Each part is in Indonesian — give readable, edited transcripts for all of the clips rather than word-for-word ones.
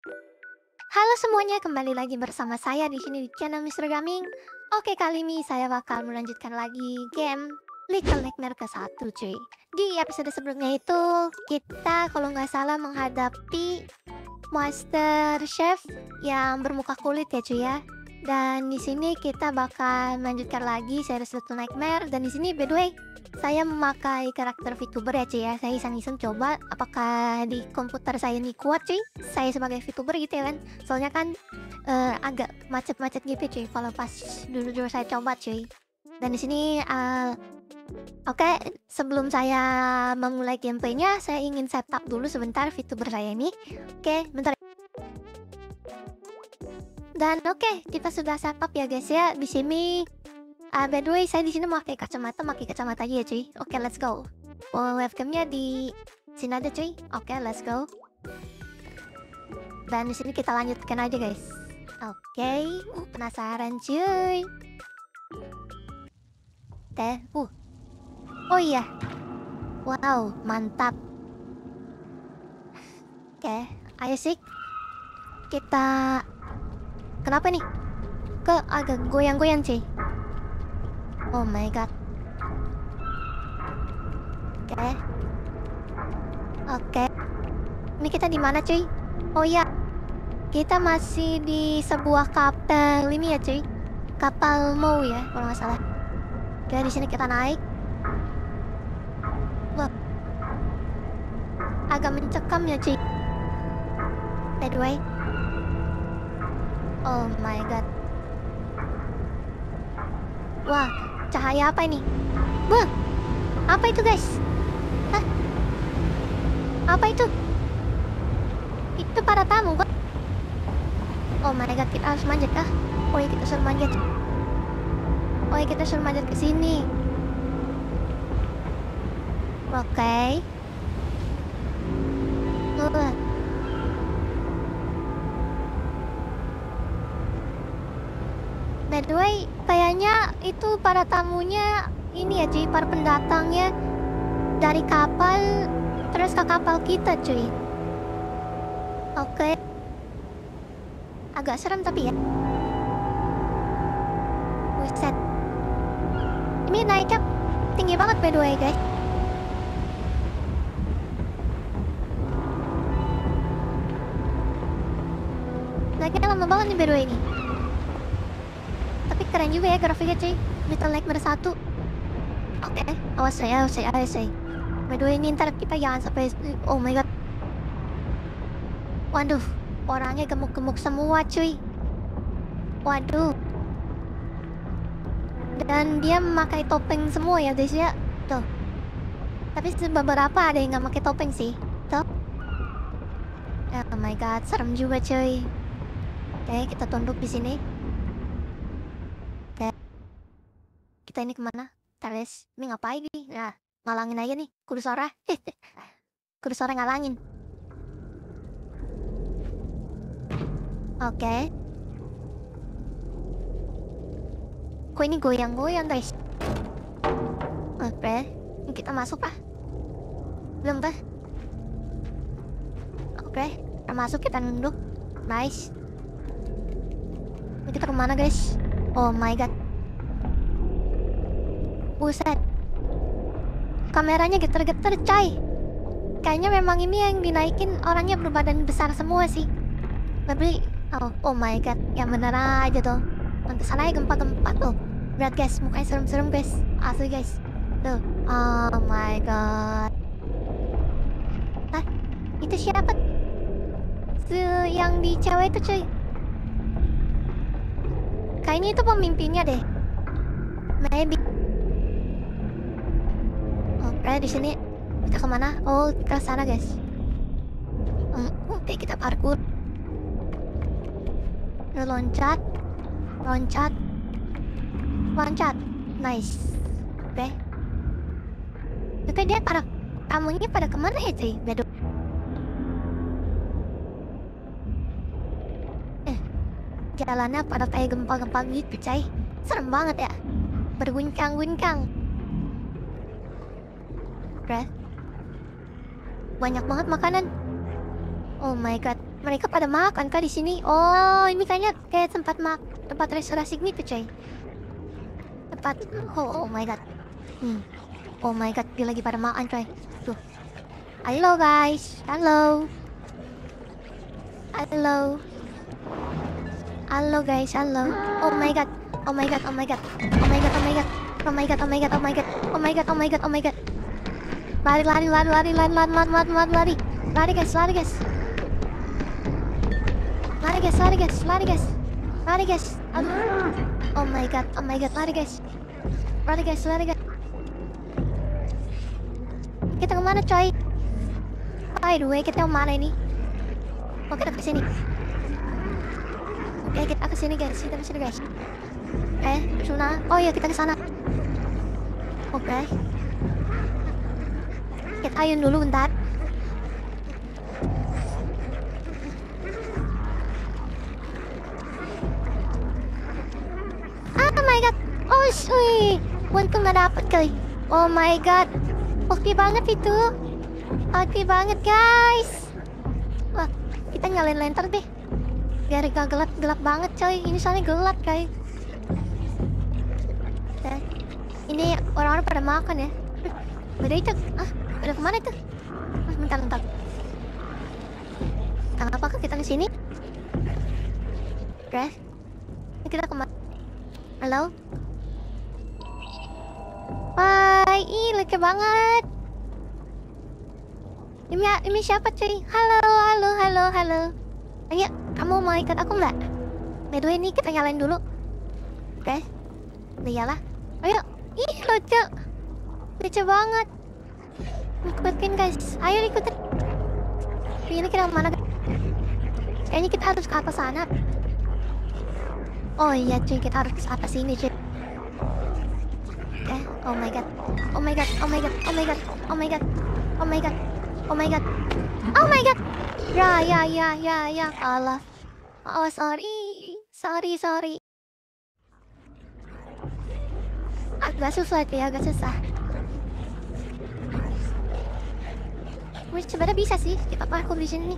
Halo semuanya, kembali lagi bersama saya di sini di channel Mister Gaming. Oke, kali ini saya bakal melanjutkan lagi game Little Nightmare ke-1 cuy. Di episode sebelumnya itu kita kalau nggak salah menghadapi Master Chef yang bermuka kulit ya cuy ya. Dan di sini kita bakal melanjutkan lagi series Little Nightmare, dan di sini by the way saya memakai karakter VTuber ya cuy ya. Saya iseng-iseng coba apakah di komputer saya ini kuat cuy. Saya sebagai VTuber gitu ya kan. Soalnya kan agak macet-macet gitu cuy kalau pas dulu-dulu saya coba cuy. Dan di sini oke, sebelum saya memulai gameplaynya, saya ingin setup dulu sebentar VTuber saya ini. Oke, bentar. Dan oke, kita sudah setup ya guys ya. Di sini by the way saya di sini pakai kacamata aja ya cuy. Oke, let's go. Oh, webcamnya di sini ada cuy. Oke, let's go. Dan di sini kita lanjutkan aja guys. Oke, penasaran cuy. Oh iya. Wow, mantap. Oke, ayo sih. Kita kenapa nih? Agak goyang-goyang cuy. Oh my god. Oke. Ini kita di mana cuy? Oh iya. Kita masih di sebuah kapal ini ya cuy. Kapal Mau ya kalau nggak salah. Oke, di sini kita naik. Wah. Agak mencekam ya cuy. By the way. Oh my god. Wah, cahaya apa ini? Wah, apa itu guys? Hah? Apa itu? Itu para tamu kok. Oh my god, kita harus manjat kah? Oh iya, kita suruh manjat. Oh iya, kita suruh manjat ke sini. Oke. By the way, kayaknya itu para tamunya ini ya cuy, para pendatangnya dari kapal terus ke kapal kita cuy. Oke. Agak serem tapi ya. Buset. Ini naiknya tinggi banget by the way guys. Naiknya lama banget nih by the way ini. Tapi keren juga ya grafiknya cuy. Little Nightmare 1. Oke, awas saya. By the way ini ntar kita jangan sampai, oh my god. Waduh, orangnya gemuk-gemuk semua cuy. Waduh. Dan dia memakai topeng semua ya guys ya. Tuh. Tapi beberapa ada yang nggak pakai topeng sih. Tuh. Oh my god, serem juga cuy. Oke, kita tunduk di sini. Oke. Kita ini kemana? Teles, ini ngapain nih? Nah, ngalangin aja nih, kursora. Kursora ngalangin. Oke. Kok ini goyang-goyang guys? Oke, ini kita masuk ah? Belum bah? Oke, kita masuk, kita nunduk. Nice. Ini kita kemana guys? Oh my god. Buset. Kameranya geter-geter coy. Kayaknya memang ini yang dinaikin orangnya berbadan besar semua sih. Tapi oh my god, yang bener aja tuh. Pantesan aja gempa-gempa tuh. Berat guys, mukanya serem-serem guys. Asli guys. Tuh. Oh my god. Hah? Itu siapa? Yang di cewek itu cuy. Kayaknya itu pemimpinnya deh. Maybe. Oke, di sini kita kemana? Oh, ke sana guys. Oke, kita parkour. Loncat. Nice. Oke, dia tamunya pada kemana ya cuy? Bedo. Jalannya pada kayak gempa-gempa gitu cuy. Serem banget ya. Berguncang-guncang. Oke. Banyak banget makanan. Oh my god. Mereka pada makan kah di sini? Oh, ini kayaknya kayak tempat restorasi gitu, coy. Tempat. Oh my god. Oh my god, dia lagi pada makan, coy. Tuh. Halo guys. Halo. Halo. Halo guys, halo. Oh my god. Oh my god, oh my god. Oh my god, oh my god. Oh my god, oh my god, oh my god. Oh my god, oh my god, oh my god. Lari, lari, lari, lari, lari, lari, lari, lari, lari, lari. Lari guys, lari guys. Lari guys, lari guys, lari guys. Lari guys. Aduh. Oh my god, lari guys. Lari guys, lari guys. Kita kemana coy? By the way, kita kemana ini? Oh, kita kesini. Oke, kita kesini guys, kita kesini guys. Sana. Oh iya, kita kesana. Oke. Kita ayun dulu bentar. Oh my god. Oh sih. Untung gak dapet kali. Oh my god. Oke banget itu. Oke banget guys. Wah, kita nyalain lantern deh. Biar gak gelap banget coy. Ini soalnya gelap guys. Ini orang-orang pada makan ya. Udah itu. Udah kemana itu? Bentar. Apakah kita ke sini? Oke. Kita kemana? Halo? Bye. Ih, lucu banget. Ini siapa cuy? Halo. Ayo, kamu mau ikut aku nggak? By the way, ini kita nyalain dulu. Oke. Iyalah. Ayo. Ih, lucu banget. Ikutin guys. Ayo ikutin. Ini kita kemana? Kayaknya kita harus ke atas sana. Oh iya cuy, kita harus ke atas sini cuy. Oh my god. Ya. Allah. Oh sorry. Agak susah. Sebenarnya bisa sih, kita parkour di sini.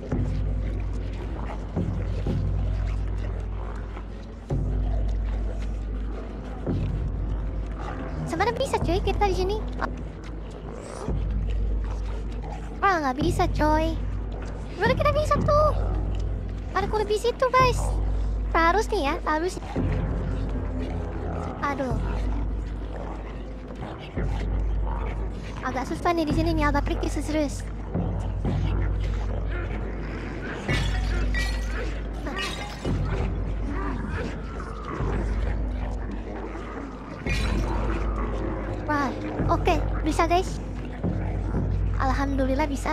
Sebenarnya bisa coy, kita di sini. Nggak bisa coy. Udah kita bisa tuh. Parkour di situ guys. Harus nih ya, harus. Aduh. Agak susah nih di sini nih, agak tricky serius. Wah, oke, bisa guys. Alhamdulillah bisa.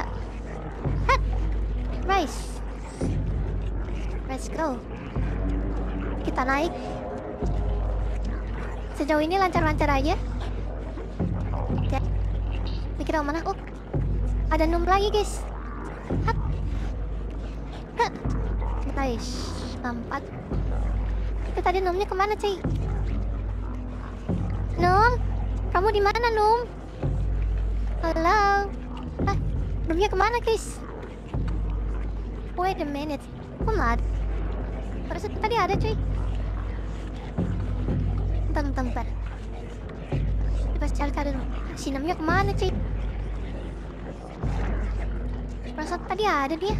Nice. Let's go. Kita naik. Sejauh ini lancar-lancar aja. Oke. Kita mana? Oh, ada nom lagi guys. Nice. 4. Itu tadi nomnya kemana cuy? Nom? Kamu di mana nom? Halo? Nomnya kemana guys? Wait a minute. Kok nggak ada? Perasaan tadi ada cuy. Bentar. Kita cari dulu. Si nomnya kemana cuy? Perasaan tadi ada dia.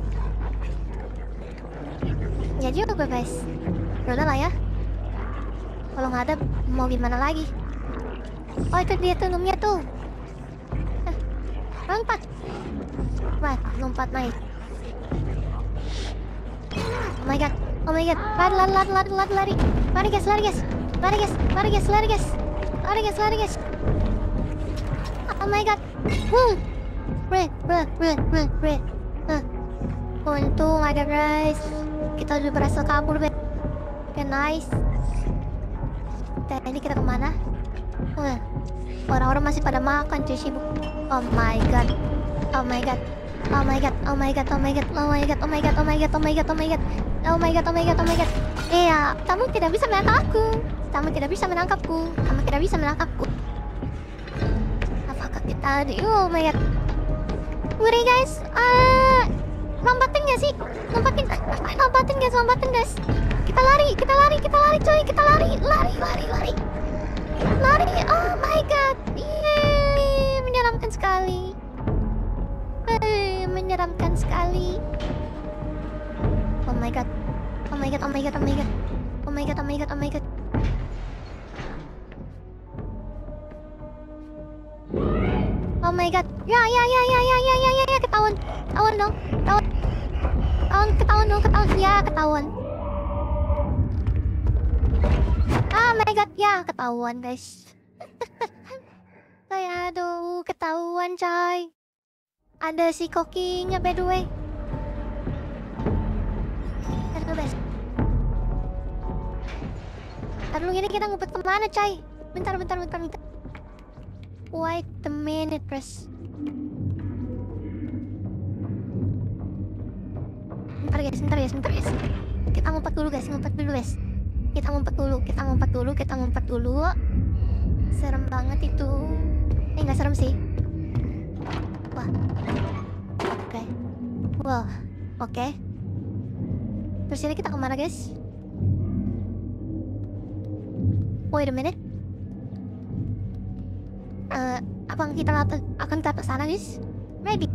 Ya juga guys. Udah lah ya. Kalau nggak ada mau gimana lagi? Oh itu dia tuh nomnya tuh. Lompat. Wah, lompat naik. Oh my god. Lari. Lari guys. Oh my god. Untung ada guys. Kita udah berhasil kabur. Oke, nice. Ini kita kemana? Orang-orang masih pada makan cuy, sibuk. Oh my god. Iya, kamu tidak bisa menangkapku. Apakah kita ada? Oh my god. Ngeri guys. Lompatin gak sih? Lompatin guys, lompatin guys. Kita lari coy, kita lari. Oh my god, yeay, menyeramkan sekali. Menyeramkan sekali. Oh my god. Oh my god. Oh my god. Ya, ketahuan. Ketahuan dong. Ya, ketahuan. Oh my god, ya ketahuan guys. Aduh, ketahuan coy. Ada si kokinya by the way. Aduh guys. Lalu ini kita ngumpet kemana coy? Bentar. Wait a minute, Chris. Bentar guys. Kita ngumpet dulu guys. Kita ngumpet dulu. Serem banget itu. Nggak serem sih. Wah. Oke. Wah. Oke. Terus ini kita kemana guys? Wait a minute. Apakah kita akan ke atas sana guys? Maybe.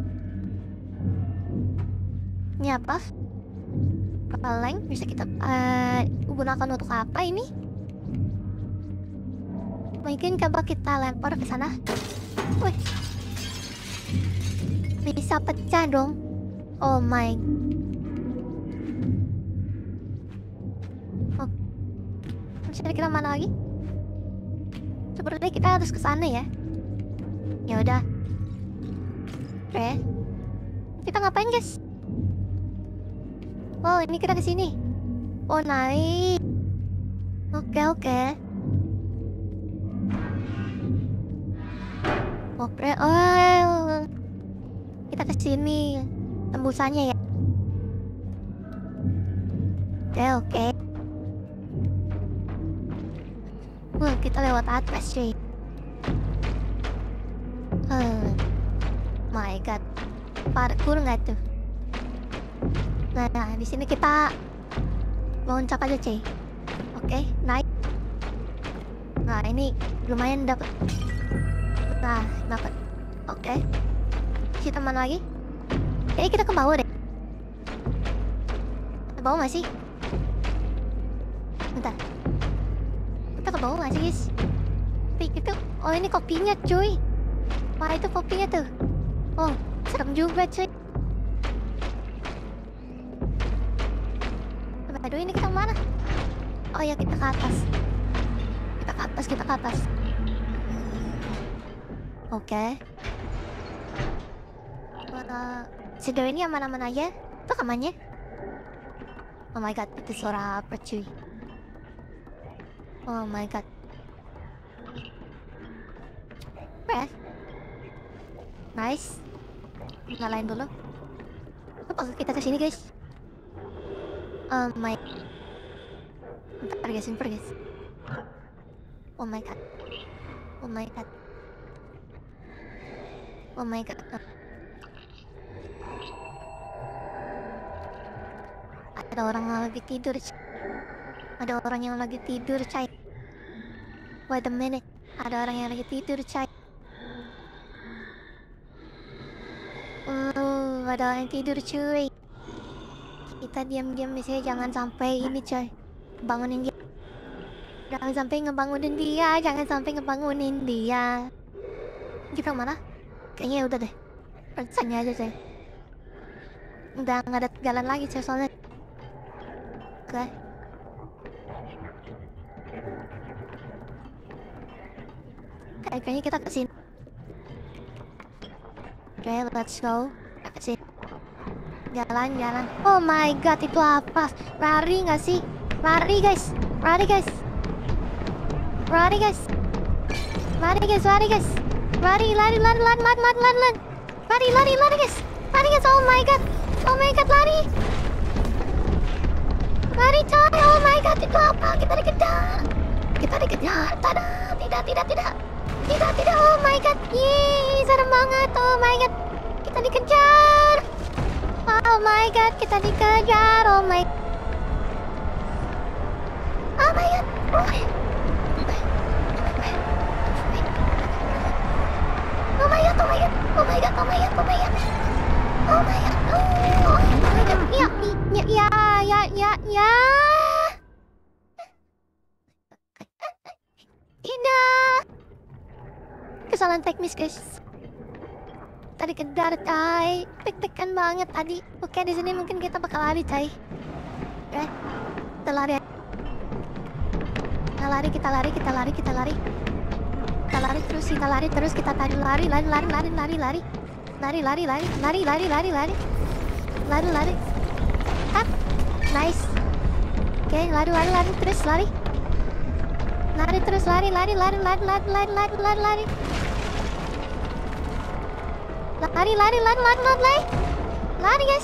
Ini apa? Kaleng bisa kita gunakan untuk apa ini? Mungkin coba kita lempar ke sana. Wih, bisa pecah dong. Oh my. Oh, misalnya kita mana lagi? Sepertinya kita harus ke sana ya. Ya udah. Oke. Kita ngapain guys? Oh, ini kita ke sini. Oh, naik. Oke. Oke. Oh. Kita ke sini. Tembusannya ya. Oke. Wah, kita lewat atas, cuy. My god. Parkour nggak tuh? Nah, di sini kita loncat aja, cuy. Oke, naik. Nah, ini lumayan dapat. Nah, dapat. Oke. Kita mana lagi? Kayaknya kita ke bawah deh. Ke bawah nggak sih? Bentar. Kita ke bawah nggak sih, guys? Itu, oh ini kopinya, cuy. Wah, itu kopinya tuh. Oh, serem juga, cuy. Aduh, ini kita mana? Oh ya, kita ke atas. Kita ke atas. Oke. Sejauh ini aman-aman aja. Itu kamarnya. Oh my god, itu suara apa cuy? Oh my god. Nice. Nyalain dulu. Apa kita ke sini guys? Oh my. Bentar guys. Oh my god. Ada orang yang lagi tidur. Cai. Wait a minute. Ada orang yang lagi tidur, cai. Ada orang yang tidur, cuy. Kita diam-diam misalnya, jangan sampai ini, coy. Bangunin dia. Jangan sampai ngebangunin dia. Kita mana? Kayaknya udah deh. Percaya aja, coy. Udah nggak ada jalan lagi, coy, soalnya. Oke. Kayaknya kita kesini. Oke, let's go. Kesini. Jalan. Oh my god, itu apa? Lari nggak sih? Lari guys. Lari guys. Lari guys. Lari guys. Lari guys. Lari guys. Oh my god. Lari. Lari coy. Oh my god, itu apa? Kita dikejar. Tada. Tidak. Oh my god. Yeay, serem banget. Oh my god. Kita dikejar. Oh my god, kita dikejar. Oh my. Oh my god. Oh my. Oh my god, oh my god, oh my god, oh my god, oh my god, oh my god, oh my god, ya. Tidak. Kesalahan teknis, guys. Tadi kedar, Cai. Tek-tekan banget tadi. Oke, di sini mungkin kita bakal lari, Cai. Oke, kita lari. Kita lari. Kita lari terus, kita lari. Up. Nice. Oke, lari terus lari. Lari terus, lari. Lari, guys.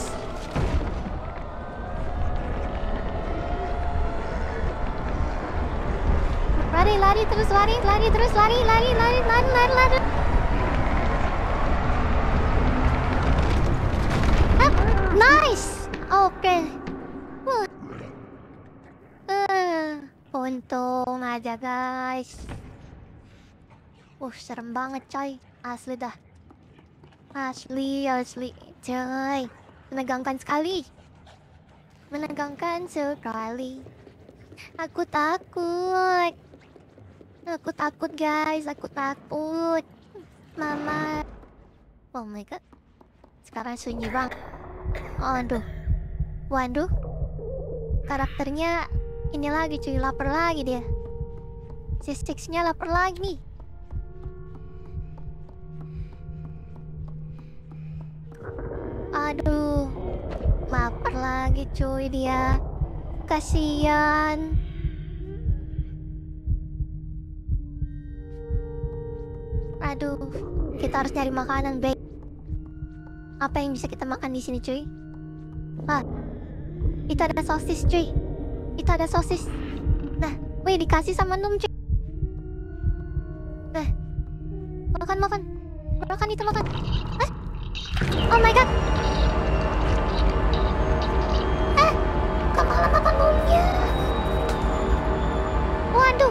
Lari terus, lari. Up. Nice. Oke. Untung aja, guys. Serem banget, coy. Asli dah. Asli. Coy. Menegangkan sekali. Aku takut. Guys. Aku takut. Mama. Oh my god. Sekarang sunyi banget. Waduh. Karakternya ini lagi, cuy. Lapar lagi dia. Si Six-nya lapar lagi nih. Aduh. Lapar lagi, cuy, dia. Kasian. Aduh. Kita harus nyari makanan, baik. Apa yang bisa kita makan di sini, cuy? Itu ada sosis, cuy. Nah, wih, dikasih sama Num, cuy. Nah, makan. Oh my god. Kok malah makan Numnya? Waduh.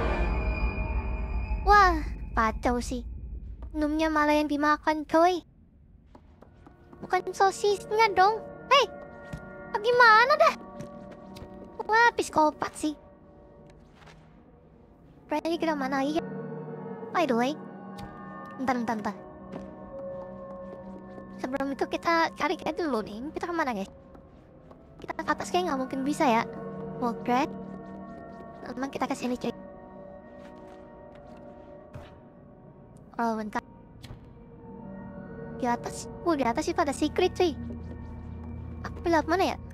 Wah, kacau sih. Numnya malah yang dimakan, coy. Bukan sosisnya dong. Hei, gimana dah? Wah, psikopat sih. Berarti kita mana ya? By the way, bentar. Sebelum itu kita cari dulu nih. Kita kemana, guys? Kita ke atas kayak nggak mungkin bisa ya. Oke. Emang kita kesini, cuy. Oh, bentar. Di atas sih pada secret, cuy. Aku lewat mana ya?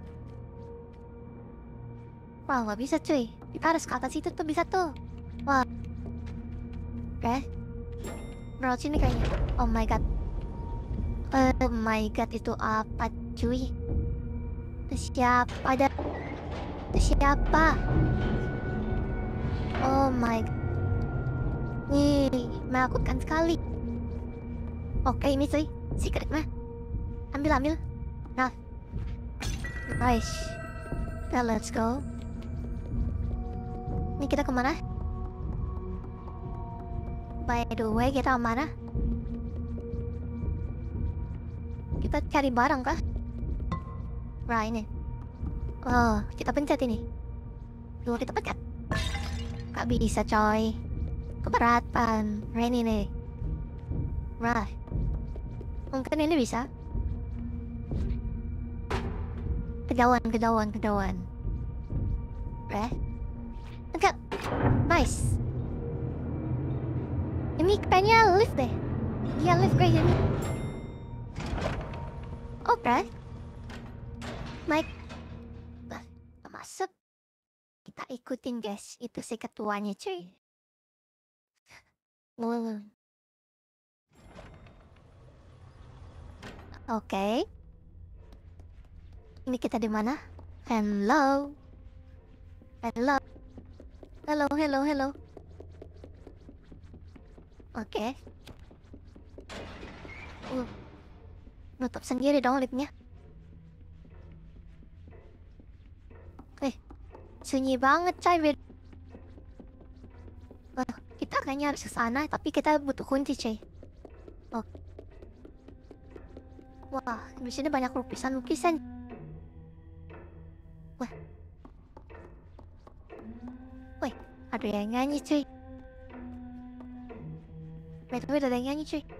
Wah, nggak bisa, cuy. Kita harus ke atas itu tuh, bisa tuh. Wah. Oke. Bro, sini kayaknya. Oh my god. Oh my god, itu apa, cuy? Itu siapa? Oh my god. Nih, menakutkan sekali. Oke, ini cuy. Secret mah. Ambil. Nah. Nice. Now let's go. Ini kita kemana? By the way, kita kemana? Kita cari barang kah? Wah, ini. Oh, kita pencet ini. Kita pencet. Gak bisa, coy. Keberatan. Ini nih. Wah. Mungkin ini bisa. Kejauhan. Enggak. Nice. Ini kayaknya lift deh. Iya, lift kayak gini. Oke. Mike. Masuk. Kita ikutin, guys. Itu si ketuanya, cuy. Oke. Ini kita di mana? Hello. Oke. Nutup sendiri dong liftnya. Sunyi banget coy. Kita kayaknya harus ke sana, tapi kita butuh kunci coy. Oh. Wah, di sini banyak lukisan-lukisan. Wah. Wih, ada yang nyanyi cuy. Betul, ada yang nyanyi cuy.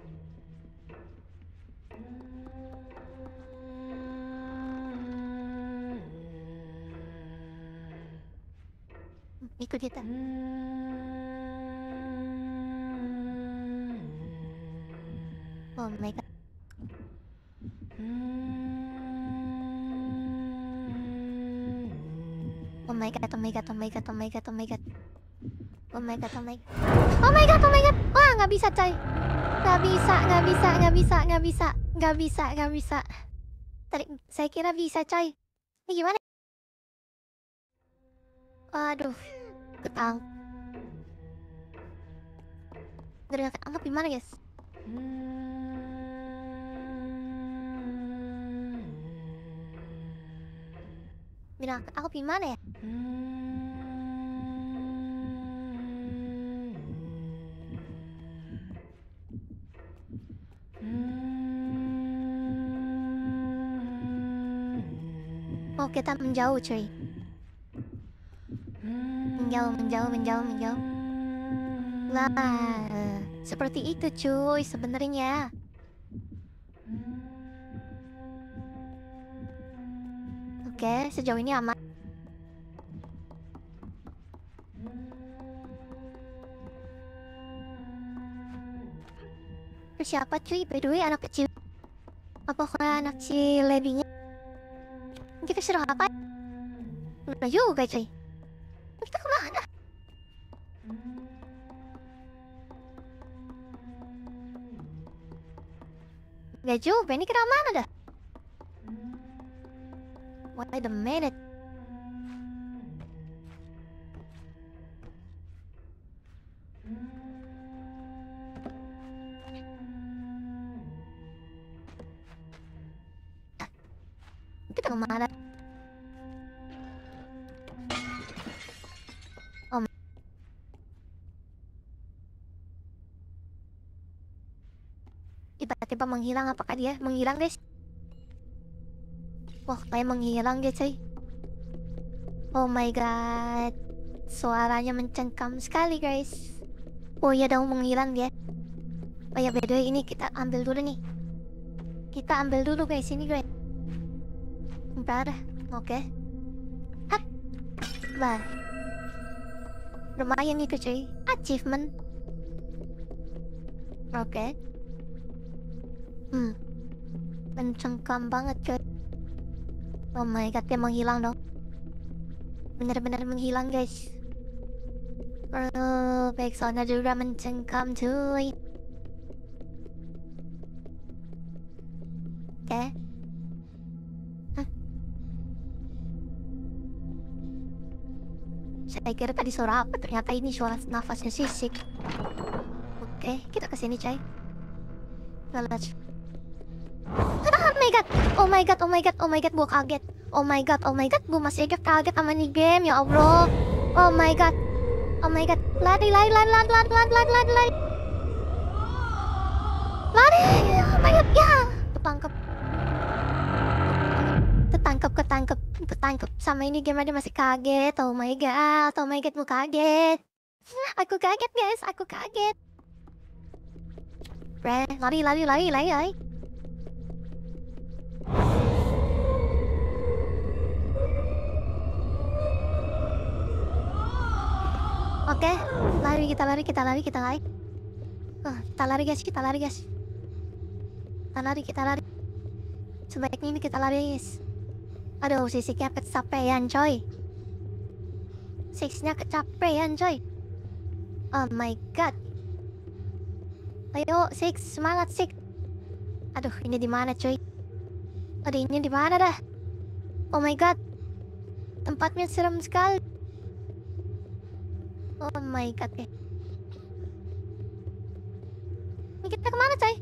Ikut kita. Oh my god. Oh my god, oh my god, oh my god, oh my god, oh my god. Oh my god, oh my god. Oh my god, oh my god. Wah, nggak bisa coy. Nggak bisa, nggak bisa, nggak bisa, nggak bisa, nggak bisa, nggak bisa. Tadi saya kira bisa coy. Ini gimana? Aduh, ketang. Dari ketangkap gimana guys? Bilang aku gimana ya? Oh, kita menjauh cuy. Menjauh. Lah, seperti itu cuy sebenarnya. Oke, sejauh ini aman. Terus siapa cuy? By the way, anak kecil. Apakah anak si Lebinya? Kita suruh apa? Udah juga cuy. Kita kemana? Gak juga, ini kita mana dah? Wait a minute. Kita kemana? Tiba-tiba menghilang, apakah dia menghilang guys? Wah, kayak menghilang dia cuy. Oh my god, suaranya mencengkam sekali guys. Oh ya, dong menghilang dia. Oh ya, by the way, ini kita ambil dulu nih. Kita ambil dulu guys, ini guys. Bentar, oke. Hap. Bah. Lumayan itu cuy, achievement. Oke. Mencengkam banget cuy. Oh my god, dia menghilang dong. Benar-benar menghilang guys. Backsoundnya juga mencengkam cuy. Oke. Saya kira tadi suara apa, ternyata ini suara nafasnya sisik. Oke, kita kesini coy. Let's. Oh my god, gue kaget. Oh my god, gue masih aja kaget sama nih game, ya Allah. Oh my god, lari. Lari, oh my god, ya. Ketangkep. Sama ini game aja masih kaget. Oh my god, gue kaget. Aku kaget guys, aku kaget. Lari. Oke, kita lari. Kita lari guys. Sebaiknya ini kita lari guys. Aduh, sisiknya kecapean coy. Oh my god. Ayo, semangat Six. Aduh, ini di mana coy? Ini di mana dah? Oh my god. Tempatnya serem sekali. Oh my god, Ini kita kemana coy?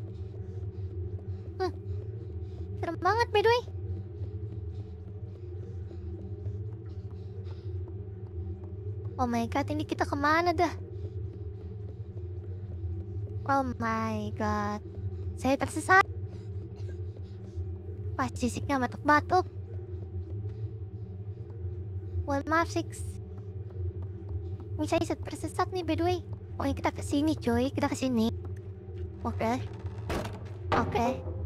Serem banget by the way. Oh my god, ini kita kemana dah? Oh my god, saya tersesat. Pas Sisiknya batuk-batuk. Well, maaf Six. Ini saya tersesat nih by the way. Oh ini kita kesini cuy, kita kesini. Oke. Oke.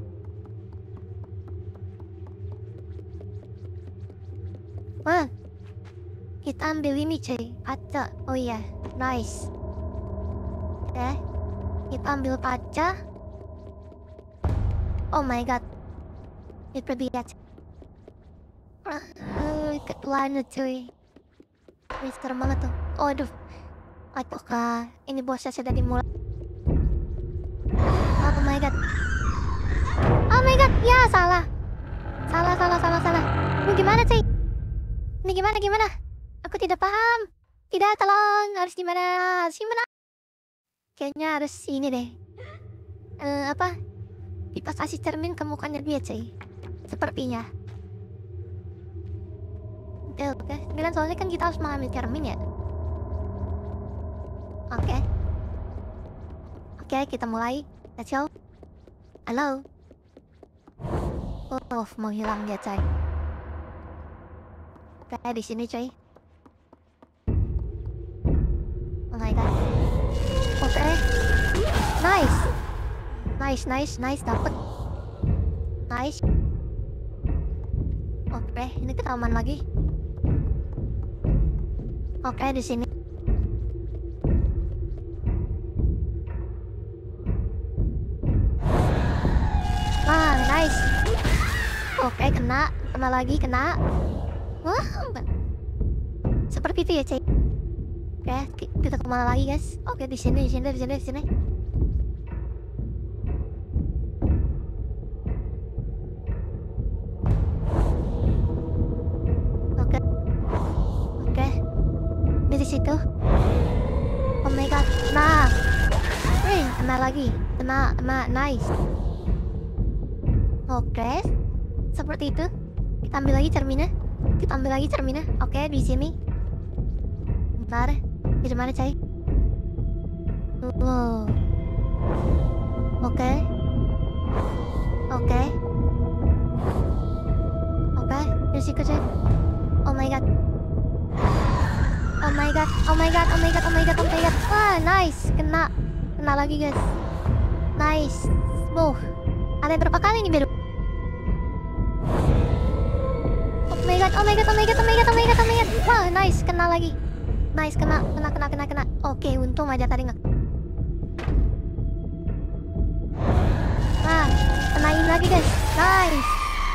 Wah, kita ambil ini cuy, kaca. Oh iya, nice. Oke, kita ambil kaca. Oh my god, itu dia. Ketuanya cuy. Ini serem banget tuh. Oh aduh, ataukah ini bosnya sudah dimulai? Oh my god. Oh my god, ya salah. Salah. Ini gimana cuy? Ini gimana? Aku tidak paham. Tidak, tolong. Harus gimana? Kayaknya harus ini deh. Apa? Pipa kasih cermin ke mukanya dia, cuy. Sepertinya. Oke. Bilang soalnya kan kita harus mengambil cermin ya. Oke, kita mulai. Let's go. Halo. Oh, mau hilang dia, coy. Oke, di sini coy. Oh my god. Oke. Nice, dapet. Nice. Oke, ini kita aman lagi. Oke, di sini. Wah, nice. Oke, kena lagi. Wah, seperti itu ya, cek. Oke, kita kemana lagi, guys? Oke, di sini. Oke. Di situ. Oh my god. Nah. Kena lagi. Kena, nice. Oke. Seperti itu. Kita ambil lagi cerminnya. Oke, di sini. Bentar. Di mana, coy? Wow. Oke. Di situ, coy. Oh my god. Wah, nice. Kena lagi, guys. Nice. Wow. Ada berapa kali nih, Beru? Oh my god. Wah, nice. Kena lagi. Nice, kena. Oke, untung aja tadi nggak. Nah, kenain lagi, guys. Nice.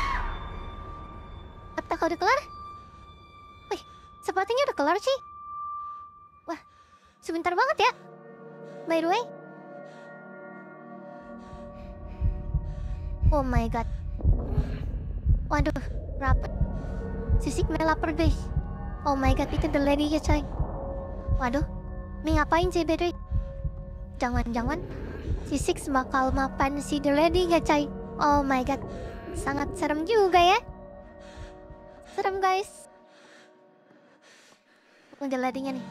Apakah udah kelar? Wih, sepertinya udah kelar sih. Wah, sebentar banget ya. By the way. Oh my god. Waduh, rapet. Sisik lapar guys. Oh my god, itu the lady ya coy. Waduh, ini ngapain sih beda? Jangan-jangan Sisik bakal mapan si the lady ya coy. Oh my god, sangat serem juga ya. Serem guys. The lady-nya nih.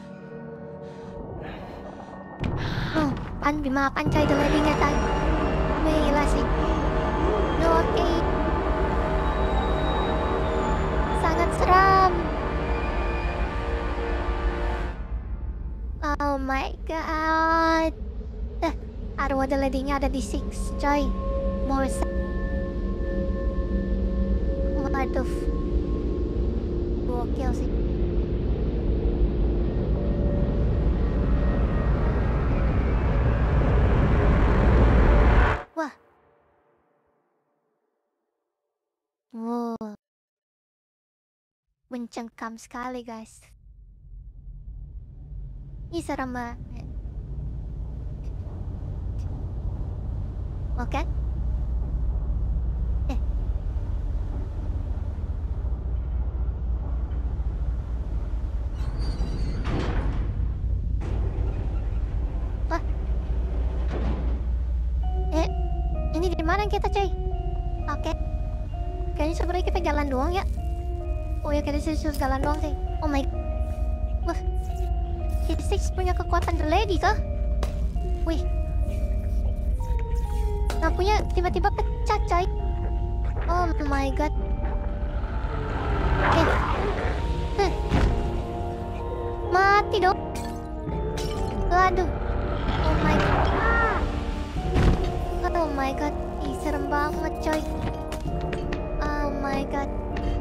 Kan dimakan coy the lady-nya coy. Gila sih. Oke. Sangat seram. Oh my god. Arwah the lady-nya ada di 6 coy. Waduh. Gokil sih. Wah. Wow. Mencengkam sekali guys. Ini serem banget. Oke. Wah. Ini di mana kita coy? Oke. Kayaknya sebenarnya kita jalan doang ya. Oh ya, kita serius jalan doang sih. Oh my. Wah, T6 punya kekuatan The Lady kah? Wih, lampunya tiba-tiba pecah coy. Oh my god. Mati dong. Aduh. Oh my god. Oh my god. Ih, serem banget coy. Oh my god.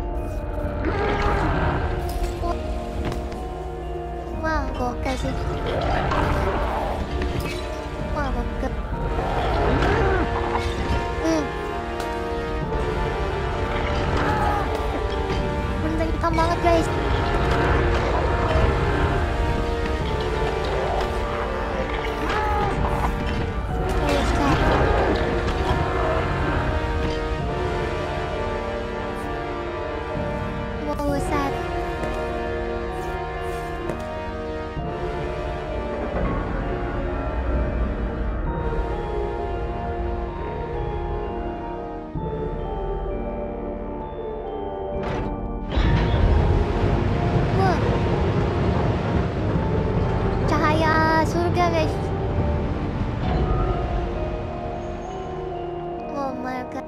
Wah, gokil sih. Wah, gokil. Menantang banget guys. Buset. Wah. Cahaya surga guys. Oh my god.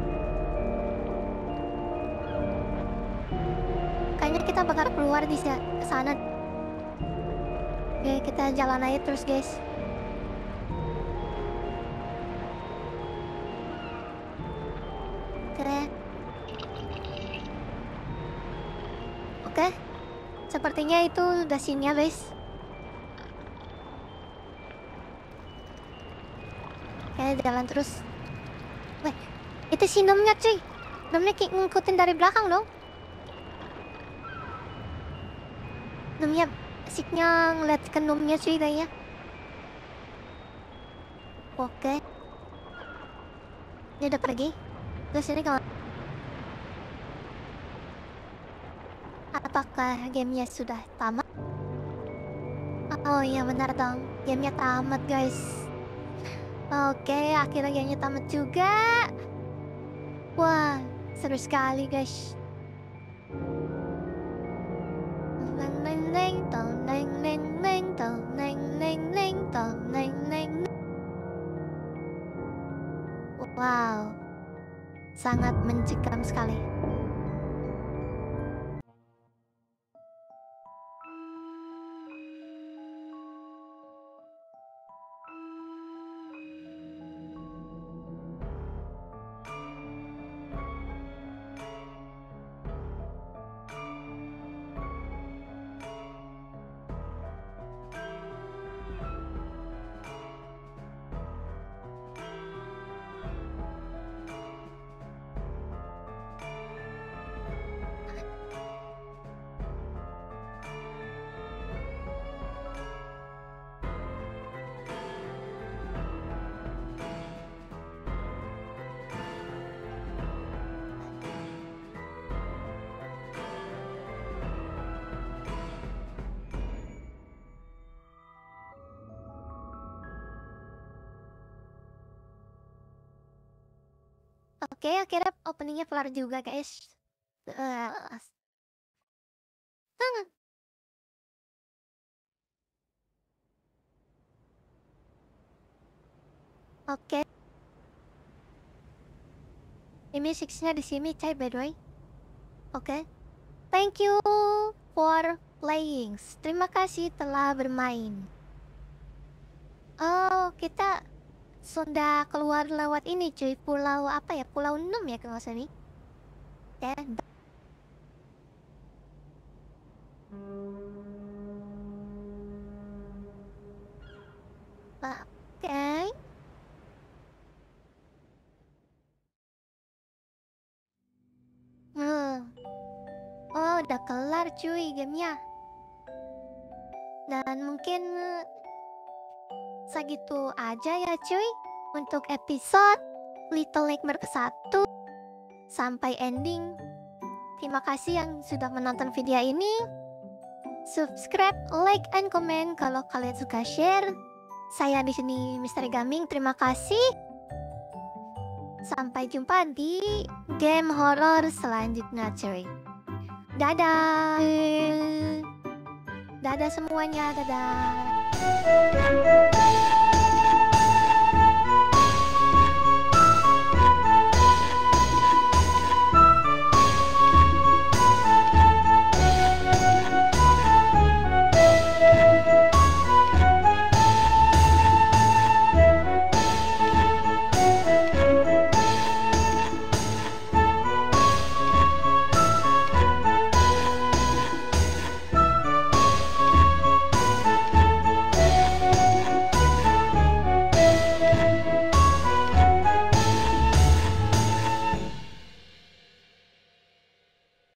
Kayaknya kita bakal keluar di sana. Oke, kita jalan aja terus guys. Oke. Sepertinya itu udah scene-nya guys. Oke, jalan terus. Weh, itu si Nomnya cuy. Nomnya kayak ngikutin dari belakang dong. Nomnya asiknya ngeliat ke Nomnya cuy kayaknya. Oke. Dia udah pergi. Terus ini kalau apakah gamenya sudah tamat? Oh iya benar dong. Gamenya tamat guys. Oke, akhirnya gamenya tamat juga. Wah, seru sekali guys. Neng neng neng tong neng neng neng tong neng neng neng tong neng neng. Wow, sangat mencekam sekali. Oke, akhirnya openingnya kelar juga guys. Oke. Ini six-nya di sini, cai by the way. Oke. Thank you for playing. Terima kasih telah bermain. Oh, kita sudah keluar lewat ini cuy. Pulau apa ya? Pulau 6 ya kalau nggak salah nih. Ya. Oke. Oh, udah kelar cuy gamenya. Dan mungkin segitu aja ya cuy untuk episode Little Nightmares 1 sampai ending. Terima kasih yang sudah menonton video ini. Subscribe, like, and comment kalau kalian suka share. Saya di sini Misteri Gaming. Terima kasih. Sampai jumpa di game horror selanjutnya cuy. Dadah. Dadah semuanya, dadah.